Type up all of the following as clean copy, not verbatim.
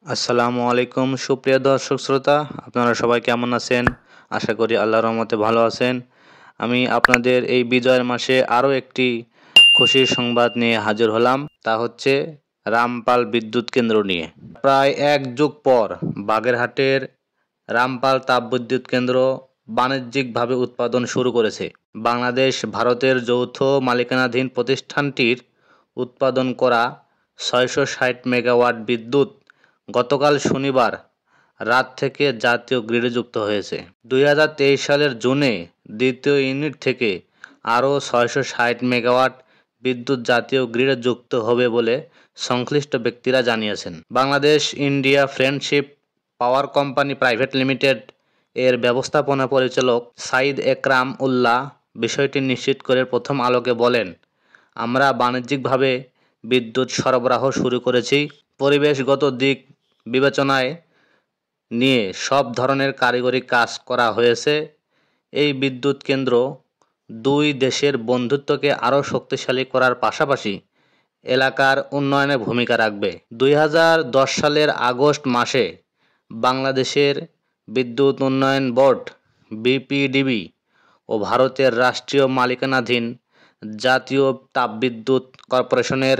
আসসালামু আলাইকুম সুপ্রিয় দর্শক শ্রোতা, আপনারা সবাই কেমন আছেন? আশা করি আল্লাহর রহমতে ভালো আছেন। আমি আপনাদের এই বিজয়ের মাসে আরও একটি খুশির সংবাদ নিয়ে হাজির হলাম, তা হচ্ছে রামপাল বিদ্যুৎ কেন্দ্র নিয়ে। প্রায় এক যুগ পর বাগেরহাটের রামপাল তাপবিদ্যুৎ কেন্দ্র বাণিজ্যিকভাবে উৎপাদন শুরু করেছে। বাংলাদেশ ভারতের যৌথ মালিকানাধীন প্রতিষ্ঠানটির উৎপাদন করা 660 মেগাওয়াট বিদ্যুৎ গতকাল শনিবার রাত থেকে জাতীয় গ্রিডে যুক্ত হয়েছে। 2023 সালের জুনে দ্বিতীয় ইউনিট থেকে আরও 660 মেগাওয়াট বিদ্যুৎ জাতীয় গ্রিডে যুক্ত হবে বলে সংশ্লিষ্ট ব্যক্তিরা জানিয়েছেন। Bangladesh India friendship power company private limited এর ব্যবস্থাপনা পরিচালক সাইদ একরাম উল্লাহ বিষয়টি নিশ্চিত করে প্রথম আলোকে বলেন, আমরা বাণিজ্যিকভাবে বিদ্যুৎ সরবরাহ শুরু করেছি। পরিবেশগত দিক বিবেচনায় নিয়ে সব ধরনের কারিগরি কাজ করা হয়েছে। এই বিদ্যুৎ কেন্দ্র দুই দেশের বন্ধুত্বকে আরও শক্তিশালী করার পাশাপাশি এলাকার উন্নয়নে ভূমিকা রাখবে। 2010 সালের আগস্ট মাসে বাংলাদেশের বিদ্যুৎ উন্নয়ন বোর্ড বিপিডিবি ও ভারতের রাষ্ট্রীয় মালিকানাধীন জাতীয় তাপবিদ্যুৎ কর্পোরেশনের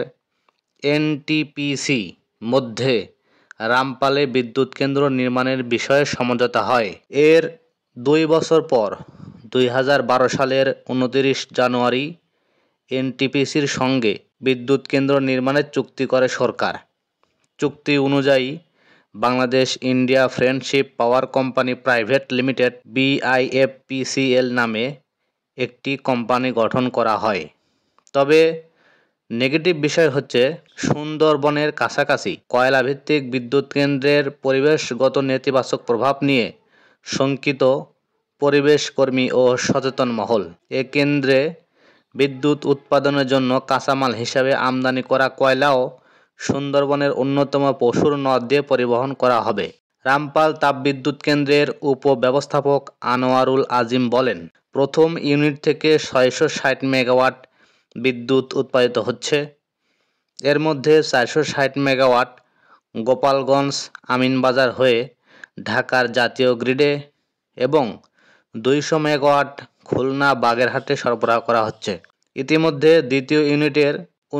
এনটিপিসি মধ্যে রামপালে বিদ্যুৎ কেন্দ্র নির্মাণের বিষয়ে সমঝোতা হয়। এর 2 বছর পর 2012 সালের 29 জানুয়ারি এনটিপিসির সঙ্গে বিদ্যুৎ কেন্দ্র নির্মাণের চুক্তি করে সরকার। চুক্তি অনুযায়ী Bangladesh India friendship power company private limited BIFPCL নামে একটি কোম্পানি গঠন করা হয়। তবে নেগেটিভ বিষয় হচ্ছে সুন্দরবনের কাছাকাছি কয়লাভিত্তিক বিদ্যুৎ কেন্দ্রের পরিবেশগত নেতিবাচক প্রভাব নিয়ে শঙ্কিত পরিবেশকর্মী ও সচেতন মহল। এ কেন্দ্রে বিদ্যুৎ উৎপাদনের জন্য কাঁচামাল হিসাবে আমদানি করা কয়লাও সুন্দরবনের অন্যতম পশুর নদ দিয়ে পরিবহন করা হবে। রামপাল তাপবিদ্যুৎ কেন্দ্রের উপব্যবস্থাপক আনোয়ারুল আজিম বলেন, প্রথম ইউনিট থেকে 660 মেগাওয়াট বিদ্যুৎ উৎপাদিত হচ্ছে। এর মধ্যে 460 মেগাওয়াট গোপালগঞ্জ আমিনবাজার হয়ে ঢাকার জাতীয় গ্রিডে এবং 200 মেগাওয়াট খুলনা বাগেরহাটে সরবরাহ করা হচ্ছে। ইতিমধ্যে দ্বিতীয় ইউনিটের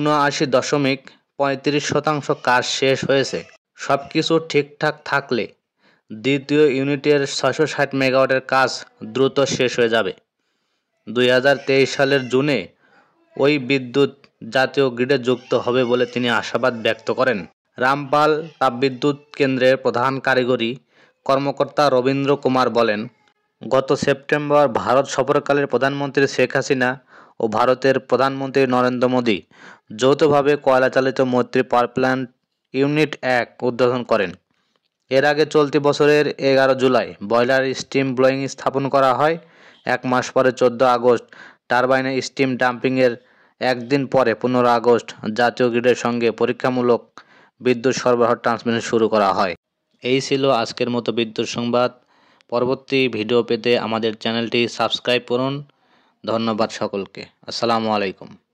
79.35% কাজ শেষ হয়েছে। সবকিছু ঠিকঠাক থাকলে দ্বিতীয় ইউনিটের 660 মেগাওয়াটের কাজ দ্রুত শেষ হয়ে যাবে। 2023 সালের জুনে ওই বিদ্যুৎ জাতীয় গ্রিডে যুক্ত হবে বলে তিনি আশাবাদ ব্যক্ত করেন। রামপাল তাপবিদ্যুৎ কেন্দ্রের প্রধান কারিগরি কর্মকর্তা রবীন্দ্র কুমার বলেন, গত সেপ্টেম্বর ভারত সফরকালে প্রধানমন্ত্রী শেখ হাসিনা ও ভারতের প্রধানমন্ত্রী নরেন্দ্র মোদী যৌথভাবে কয়লা চালিত মৈত্রী পাওয়ার প্ল্যান্ট ইউনিট 1 উদ্বোধন করেন। এর আগে চলতি বছরের 11 জুলাই বয়লার স্টিম ব্লোয়িং স্থাপন করা হয়। 1 মাস পরে 14 আগস্ট টারবাইনে স্টিম ডাম্পিংয়ের একদিন পরে 15 আগস্ট জাতীয় গ্রিডের সঙ্গে পরীক্ষামূলক বিদ্যুৎ সরবরাহ ট্রান্সমিশন শুরু করা হয়। এই ছিল আজকের মতো বিদ্যুৎ সংবাদ। পরবর্তী ভিডিও পেতে আমাদের চ্যানেলটি সাবস্ক্রাইব করুন। ধন্যবাদ সকলকে। আসসালামু আলাইকুম।